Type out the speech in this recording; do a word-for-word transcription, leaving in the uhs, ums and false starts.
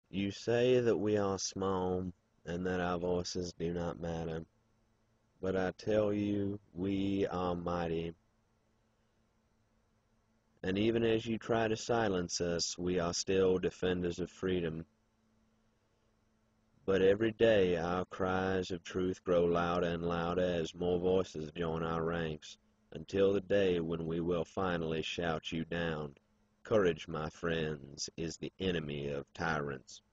You say that we are small and that our voices do not matter, but I tell you we are mighty, and even as you try to silence us, we are still defenders of freedom. But every day our cries of truth grow louder and louder as more voices join our ranks, until the day when we will finally shout you down. Courage, my friends, is the enemy of tyrants.